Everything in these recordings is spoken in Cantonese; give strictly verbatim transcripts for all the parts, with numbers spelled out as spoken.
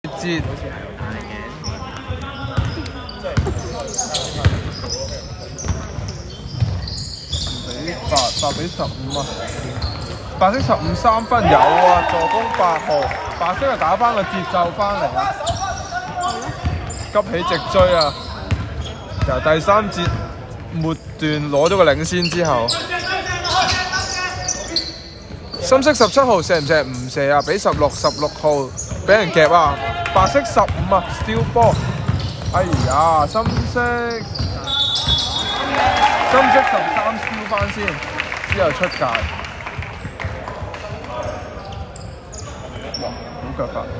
節。比八八比十五啊！白色十五三分有啊，助攻八號，白色又打翻個節奏翻嚟啊！急起直追啊！由第三節末段攞咗個領先之後，深色十七號射唔射？唔射啊！俾十六十六號俾人夾啊！白色十五啊 ，steal 波！哎呀，深色深色十三 steal 翻先，之後出界。哇！好腳法。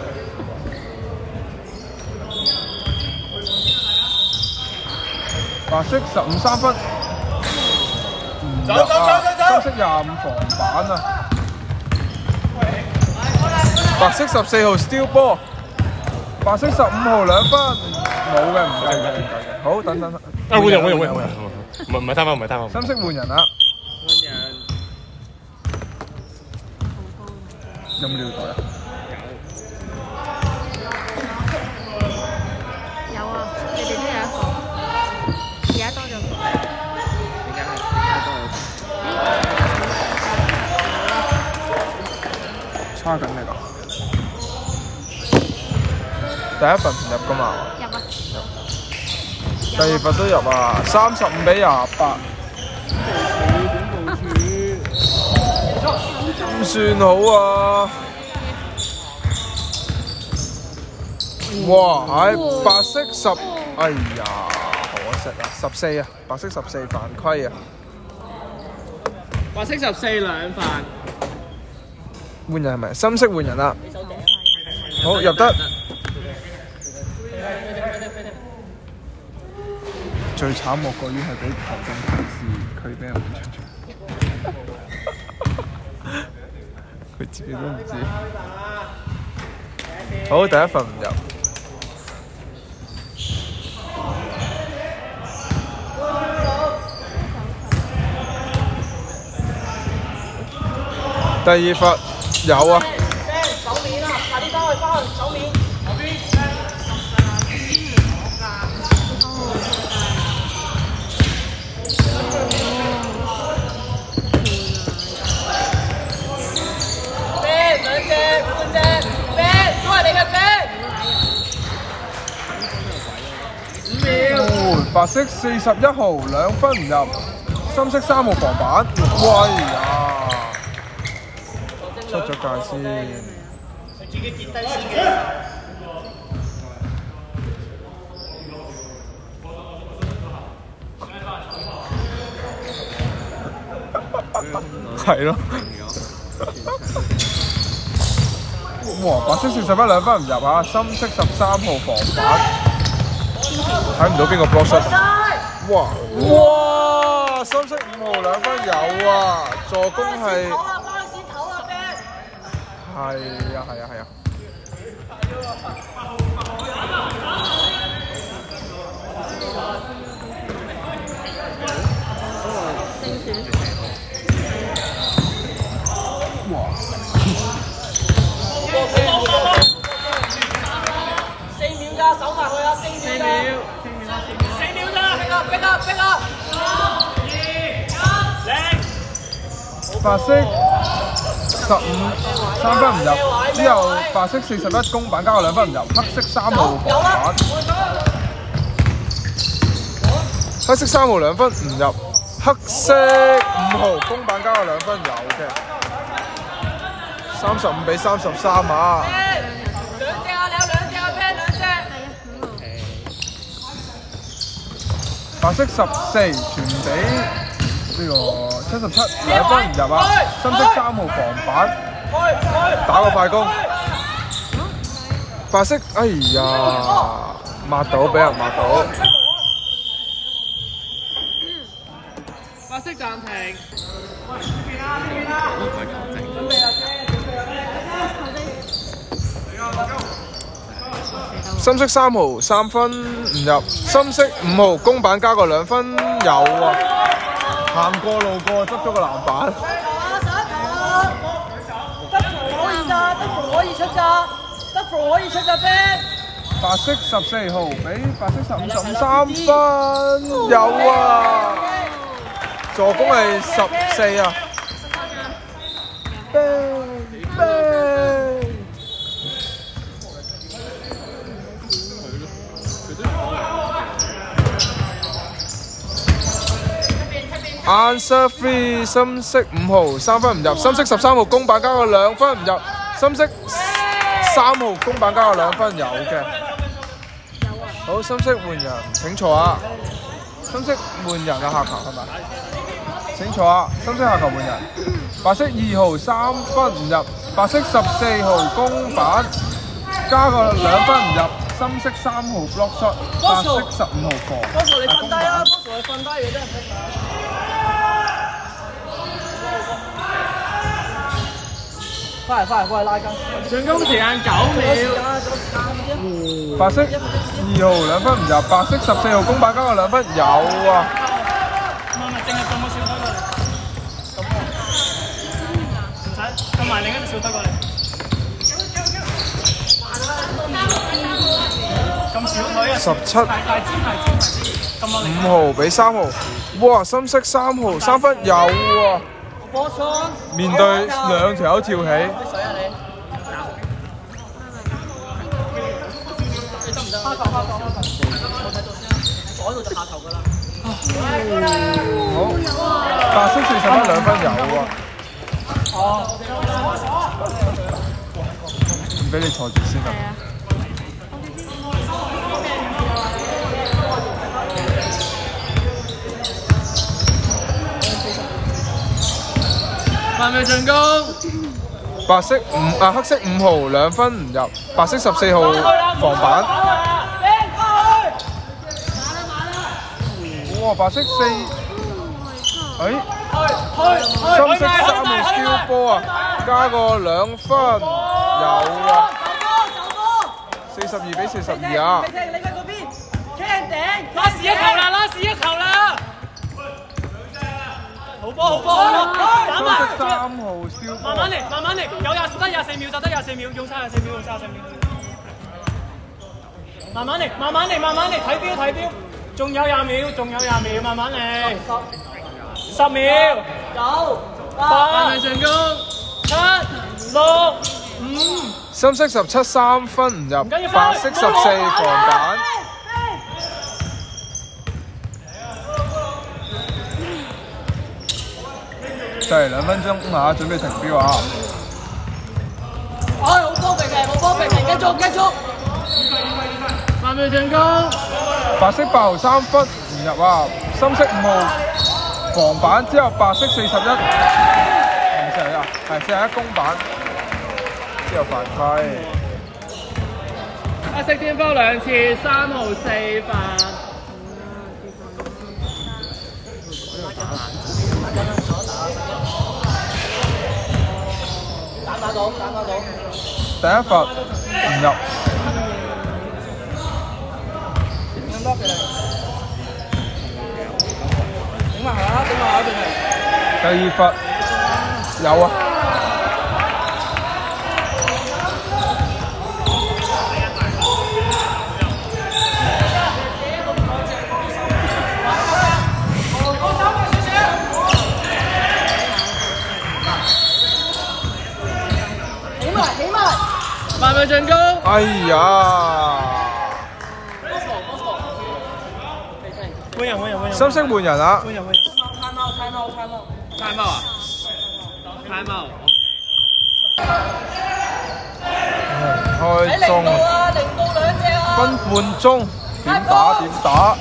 白色十五三分，唔入啊！深色廿五防板啊！白色十四號 steal 波，白色十五號兩分，冇嘅，唔計嘅，唔計嘅。好，等等。啊， 換人，換人，換人，換人，唔係唔係貪翻，唔係貪翻。 深色換人啦。 換人。 有冇料袋啊？ 有啊，你哋都有一個。而家多咗個。 點解係多咗？ 差緊咩㗎？第一份唔入㗎嘛？ 入啊！ 第二份都入啊！三十五比廿八。點算好啊？哇！喺白色十，哎呀！可惜啊，十四啊，白色十四犯規啊！ 白色十四兩犯。 換人係咪？深色換人啦。好入得。最慘莫過於係俾球證提示，佢俾人換出場。佢自己都唔知。好，第一份唔入。第二罰有啊！ 手面啊，快啲翻去翻去手面。後邊。啤兩隻半隻啤，都係你嘅啤。五秒。 白色四十一號兩分唔入，深色三號防板，喂呀！出咗界先。 自己跌低先嘅。 係咯。哇！白色四十一兩分唔入啊，深色十三號防板，睇唔到邊個 block shot。哇！哇！深色五號兩分有啊，助攻係。係啊係啊係啊！哇！ 四秒咋，手埋去啊！四秒咋，四秒咋，逼啊逼啊逼啊！二一零。 白色十五三分唔入，之後白色四十一公板加個兩分唔入，黑色三號防板，黑色三號兩分唔入，黑色五號公板加個兩分有嘅，三十五比三十三啊！ 兩隻啊，你有兩隻啊 ，Pen 兩隻。 白色十四傳俾。呢個七十七兩分唔入啊！深色三號防板，打個快攻。白色，哎呀，抹到俾人抹到。 白色暫停。 深色三號三分唔入，深色五號公板加個兩分有啊！行過路過執咗個籃板。 得可以咋，得可以出咋，得可號可以出㗎 Ben。 白色十四號俾白色十五十五三分，有啊！助攻係十四啊！Answer three， 深色五號三分唔入，深色十三號公板加個兩分唔入，深色三號公板加個兩分有嘅。好，深色換人請坐啊！深色換人啊，下球係咪？請坐啊！深色下球換人。白色二號三分唔入，白色十四號公板加個兩分唔入，深色三號 block shot， 白色十五號防。 波叔你瞓低啊！波叔你瞓低嘅啫。翻嚟翻嚟，過嚟拉筋。 進攻時間九秒。 白色二號兩分唔入，白色十四號公板加個兩分有啊！ 唔係唔係，淨係撳個小推過嚟。唔使，撳埋另一隻小推過嚟。咁小推啊！ 十七。 大大支大支大支，撳落嚟。 五號俾三號，哇！深色三號三分有啊！ 波槍。 面對兩條友跳起。 水啊你！下球下球下球，我睇到先，我喺度就下球㗎啦。 好，白色四十一兩分有啊。 哦。 唔俾你坐住先啊。 八秒進攻。 白色五啊，黑色五號兩分唔入，白色十四號防板。哇！白色四，誒，深色三號燒波啊，加個兩分有啊，四十二比四十二啊！ 你睇你喺嗰邊，傾頂， 拉屎一球啦！拉屎一球啦！好波好波好波，打埋！ 深色三號燒波。 慢慢嚟，慢慢嚟，有廿得廿四秒就得廿四秒，用晒廿四秒，用晒廿四秒。慢慢嚟，慢慢嚟，慢慢嚟，睇標睇標。仲有廿秒，仲有廿秒，慢慢嚟。十秒， 九、 八秒進攻，七、六、五。 深色十七三分唔入，白色十四防板。就嚟兩分鐘嚇，準備停標啊！ 哎，好波平嘅，好波平嘅，繼續繼續。 八秒進攻。 白色八號三分唔入啊，深色五號防板之後，白色四十一，唔四十一，係四十一公板之後犯規。 黑色天鋒兩次，三號四犯。 打打到，打打到。 第一罰唔入。 頂埋下，頂埋下邊係。 第二罰有啊。 起埋，起埋。 八秒進攻。 哎呀！ 換人換人換人。 深色換人啊！ 換人換人。 time out time out time out。 time out 啊 ？time out。 開鐘。 啊，零到兩隻啊。 分半鐘，點打點打？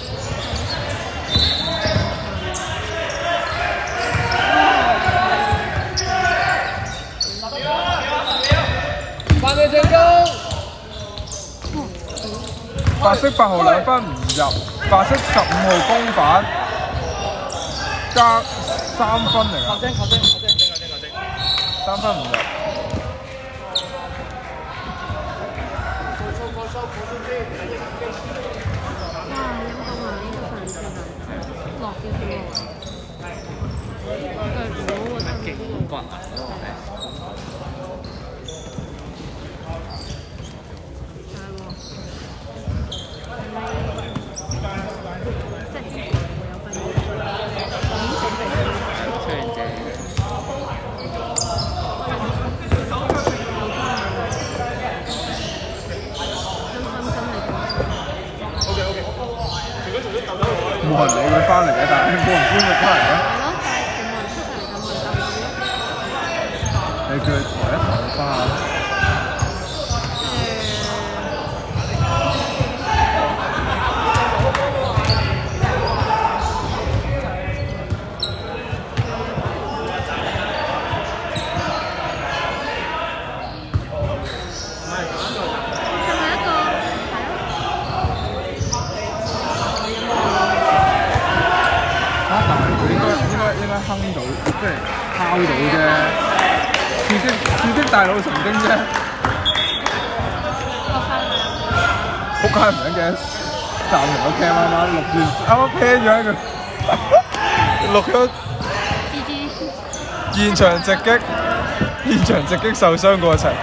八秒進攻。 白色八號兩分唔入，白色十五號公板加三分嚟啊！ 求精求精求精求精求精！ 三分唔入。 冇人理佢翻嚟嘅，但係冇人搬佢翻嚟嘅。 係咯，但係冇人出嚟咁咪就係你叫佢抬一抬佢翻下。應該哼到，即係敲到啫，刺激刺激大腦神經啫。仆街唔緊嘅，暫停個 cam 啱啱錄住，啱啱 plan 咗一個錄咗現場直擊，現場直擊受傷過程。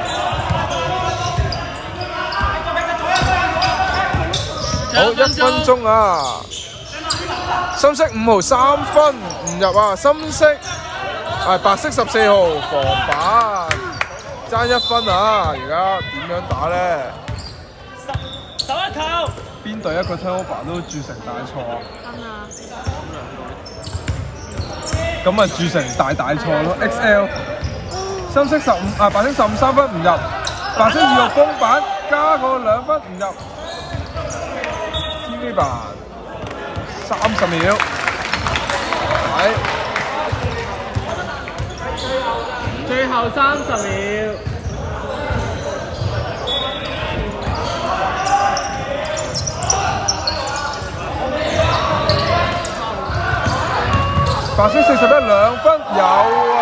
好，一分鐘啊！深色五號三分唔入啊！深色係白色十四號防板爭一分啊！而家點樣打咧？ 十一球。 邊隊一個 turnover 都鑄成大錯啊！咁啊鑄成大大錯咯 ！X L 深色十五啊，白色十五三分唔入，白色二號公板加個兩分唔入 ，T V 版。三十秒，係最後三十秒。 白色四十一兩分有啊！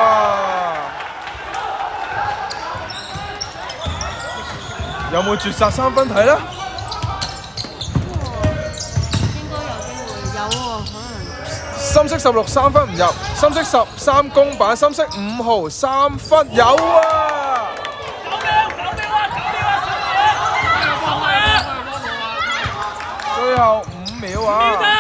有冇絕殺三分睇咧？深色十六三分唔入，深色十三公板，深色五號三分有啊！ 九秒，九秒啊，九秒啊，十秒啊！ 最後五秒啊！